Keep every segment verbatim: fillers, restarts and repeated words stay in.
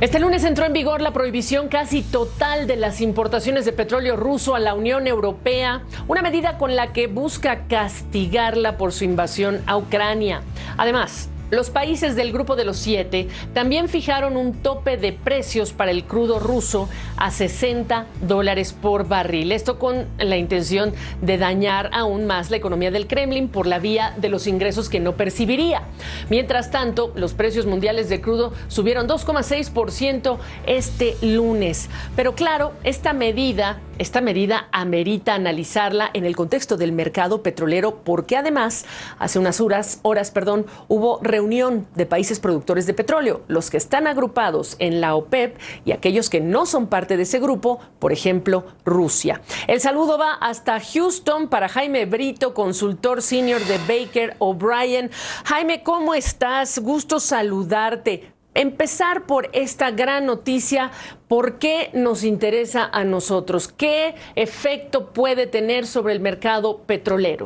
Este lunes entró en vigor la prohibición casi total de las importaciones de petróleo ruso a la Unión Europea, una medida con la que busca castigarla por su invasión a Ucrania. Además, los países del Grupo de los Siete también fijaron un tope de precios para el crudo ruso a sesenta dólares por barril. Esto con la intención de dañar aún más la economía del Kremlin por la vía de los ingresos que no percibiría. Mientras tanto, los precios mundiales de crudo subieron dos coma seis por ciento este lunes. Pero claro, esta medida, esta medida amerita analizarla en el contexto del mercado petrolero, porque además, hace unas horas, horas, perdón, hubo reuniones Unión de países productores de petróleo, los que están agrupados en la OPEP y aquellos que no son parte de ese grupo, por ejemplo, Rusia. El saludo va hasta Houston para Jaime Brito, consultor senior de Baker O'Brien. Jaime, ¿cómo estás? Gusto saludarte. Empezar por esta gran noticia, ¿por qué nos interesa a nosotros? ¿Qué efecto puede tener sobre el mercado petrolero?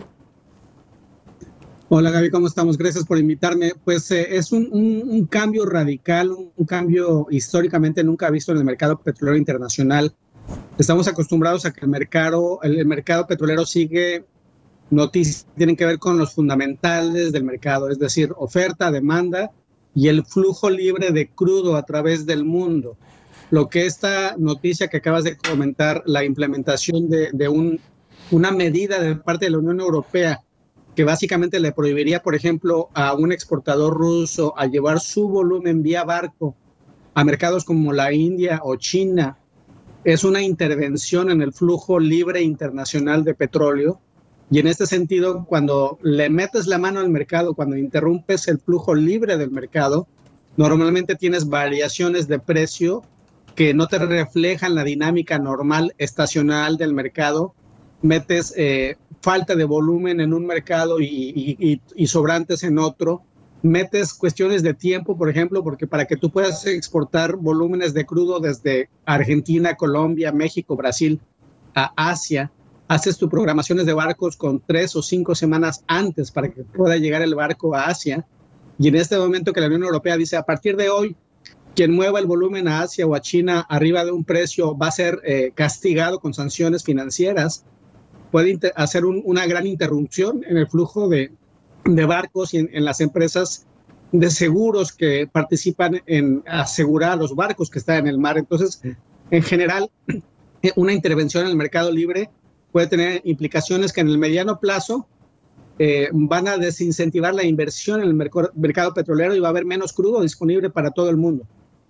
Hola Gaby, ¿cómo estamos? Gracias por invitarme. Pues eh, es un, un, un cambio radical, un, un cambio históricamente nunca visto en el mercado petrolero internacional. Estamos acostumbrados a que el mercado, el, el mercado petrolero sigue noticias que tienen que ver con los fundamentales del mercado, es decir, oferta, demanda y el flujo libre de crudo a través del mundo. Lo que esta noticia que acabas de comentar, la implementación de, de un, una medida de parte de la Unión Europea que básicamente le prohibiría, por ejemplo, a un exportador ruso a llevar su volumen vía barco a mercados como la India o China, es una intervención en el flujo libre internacional de petróleo. Y en este sentido, cuando le metes la mano al mercado, cuando interrumpes el flujo libre del mercado, normalmente tienes variaciones de precio que no te reflejan la dinámica normal estacional del mercado. Metes eh, falta de volumen en un mercado y, y, y, y sobrantes en otro, metes cuestiones de tiempo, por ejemplo, porque para que tú puedas exportar volúmenes de crudo desde Argentina, Colombia, México, Brasil a Asia, haces tus programaciones de barcos con tres o cinco semanas antes para que pueda llegar el barco a Asia, y en este momento que la Unión Europea dice, a partir de hoy, quien mueva el volumen a Asia o a China arriba de un precio va a ser eh, castigado con sanciones financieras, puede hacer un, una gran interrupción en el flujo de, de barcos y en, en las empresas de seguros que participan en asegurar los barcos que están en el mar. Entonces, en general, una intervención en el mercado libre puede tener implicaciones que en el mediano plazo eh, van a desincentivar la inversión en el merc- mercado petrolero y va a haber menos crudo disponible para todo el mundo.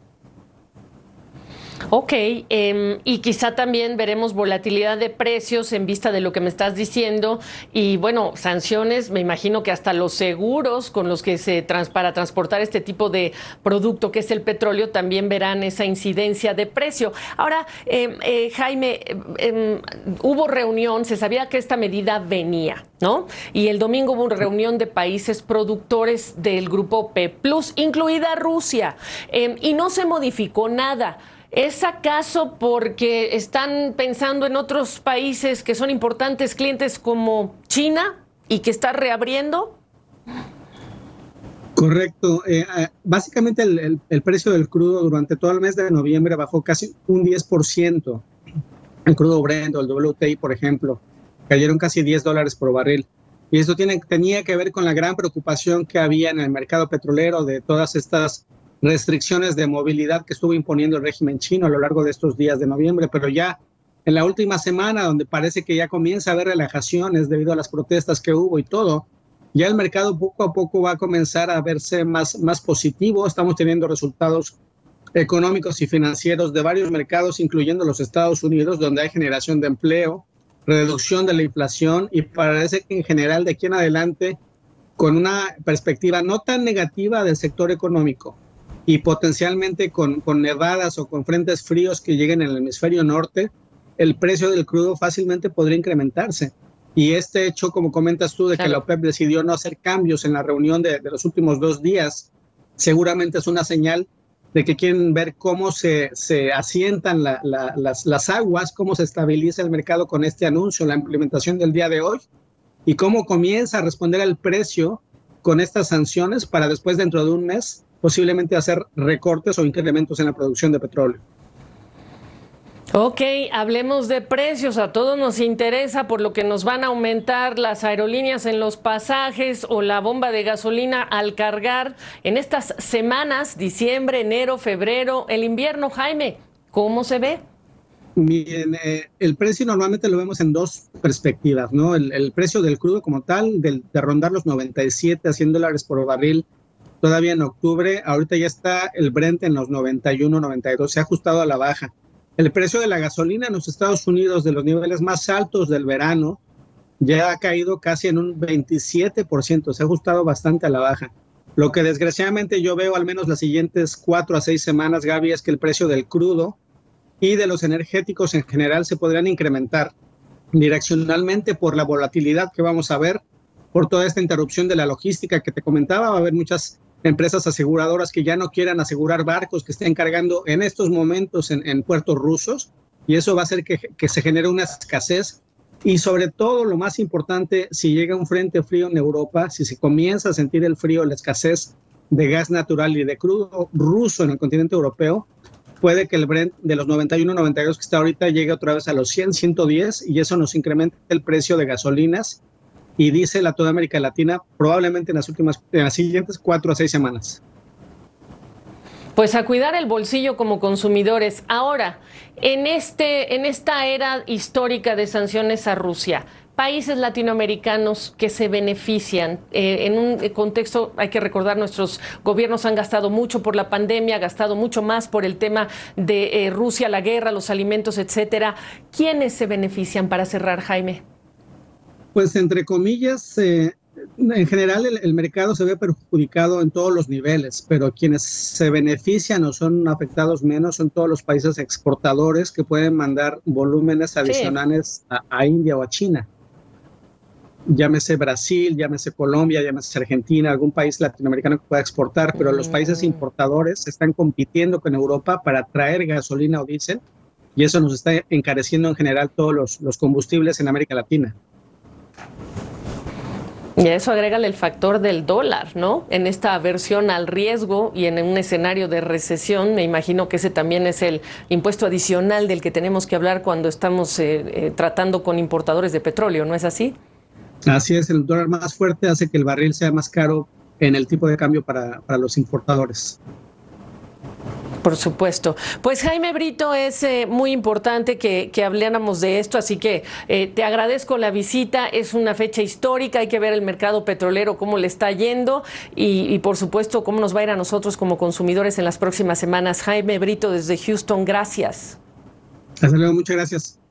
Ok, eh, y quizá también veremos volatilidad de precios en vista de lo que me estás diciendo y bueno, sanciones, me imagino que hasta los seguros con los que se trans, para transportar este tipo de producto que es el petróleo también verán esa incidencia de precio. Ahora, eh, eh, Jaime, eh, eh, hubo reunión, se sabía que esta medida venía, ¿no? Y el domingo hubo una reunión de países productores del grupo OPEP Plus, incluida Rusia, eh, y no se modificó nada. ¿Es acaso porque están pensando en otros países que son importantes clientes como China y que está reabriendo? Correcto. Eh, básicamente el, el, el precio del crudo durante todo el mes de noviembre bajó casi un diez por ciento. El crudo Brent o el W T I, por ejemplo, cayeron casi diez dólares por barril. Y esto tiene, tenía que ver con la gran preocupación que había en el mercado petrolero de todas estas restricciones de movilidad que estuvo imponiendo el régimen chino a lo largo de estos días de noviembre, pero ya en la última semana, donde parece que ya comienza a haber relajaciones debido a las protestas que hubo y todo, ya el mercado poco a poco va a comenzar a verse más, más positivo. Estamos teniendo resultados económicos y financieros de varios mercados, incluyendo los Estados Unidos, donde hay generación de empleo, reducción de la inflación, y parece que en general de aquí en adelante, con una perspectiva no tan negativa del sector económico, y potencialmente con, con nevadas o con frentes fríos que lleguen en el hemisferio norte, el precio del crudo fácilmente podría incrementarse. Y este hecho, como comentas tú, de claro, que la OPEP decidió no hacer cambios en la reunión de, de los últimos dos días, seguramente es una señal de que quieren ver cómo se, se asientan la, la, las, las aguas, cómo se estabiliza el mercado con este anuncio, la implementación del día de hoy, y cómo comienza a responder al precio con estas sanciones para después, dentro de un mes, posiblemente hacer recortes o incrementos en la producción de petróleo. Ok, hablemos de precios. A todos nos interesa por lo que nos van a aumentar las aerolíneas en los pasajes o la bomba de gasolina al cargar en estas semanas, diciembre, enero, febrero, el invierno. Jaime, ¿cómo se ve? Miren, eh, el precio normalmente lo vemos en dos perspectivas, ¿no? El, el precio del crudo como tal, del, de rondar los noventa y siete a cien dólares por barril todavía en octubre. Ahorita ya está el Brent en los noventa y uno, noventa y dos, se ha ajustado a la baja. El precio de la gasolina en los Estados Unidos, de los niveles más altos del verano, ya ha caído casi en un veintisiete por ciento, se ha ajustado bastante a la baja. Lo que desgraciadamente yo veo al menos las siguientes cuatro a seis semanas, Gaby, es que el precio del crudo y de los energéticos en general se podrían incrementar direccionalmente por la volatilidad que vamos a ver, por toda esta interrupción de la logística que te comentaba. Va a haber muchas empresas aseguradoras que ya no quieran asegurar barcos que estén cargando en estos momentos en, en puertos rusos, y eso va a hacer que, que se genere una escasez. Y sobre todo, lo más importante, si llega un frente frío en Europa, si se comienza a sentir el frío, la escasez de gas natural y de crudo ruso en el continente europeo, puede que el Brent de los noventa y uno, noventa y dos que está ahorita llegue otra vez a los cien, ciento diez, y eso nos incrementa el precio de gasolinas y diésel a toda América Latina, probablemente en las últimas, en las siguientes cuatro a seis semanas. Pues a cuidar el bolsillo como consumidores. Ahora, en este, en esta era histórica de sanciones a Rusia, países latinoamericanos que se benefician, eh, en un contexto, hay que recordar, nuestros gobiernos han gastado mucho por la pandemia, gastado mucho más por el tema de eh, Rusia, la guerra, los alimentos, etcétera. ¿Quiénes se benefician, para cerrar, Jaime? Pues entre comillas, eh, en general el, el mercado se ve perjudicado en todos los niveles, pero quienes se benefician o son afectados menos son todos los países exportadores que pueden mandar volúmenes adicionales sí. a, a India o a China. Llámese Brasil, llámese Colombia, llámese Argentina, algún país latinoamericano que pueda exportar, pero mm. los países importadores están compitiendo con Europa para traer gasolina o diésel, y eso nos está encareciendo en general todos los, los combustibles en América Latina. Y a eso agrégale el factor del dólar, ¿no? En esta aversión al riesgo y en un escenario de recesión, me imagino que ese también es el impuesto adicional del que tenemos que hablar cuando estamos eh, eh, tratando con importadores de petróleo, ¿no es así? Así es, el dólar más fuerte hace que el barril sea más caro en el tipo de cambio para, para los importadores. Por supuesto. Pues Jaime Brito, es eh, muy importante que, que habláramos de esto, así que eh, te agradezco la visita. Es una fecha histórica, hay que ver el mercado petrolero, cómo le está yendo y, y por supuesto cómo nos va a ir a nosotros como consumidores en las próximas semanas. Jaime Brito desde Houston, gracias. Hasta luego, muchas gracias.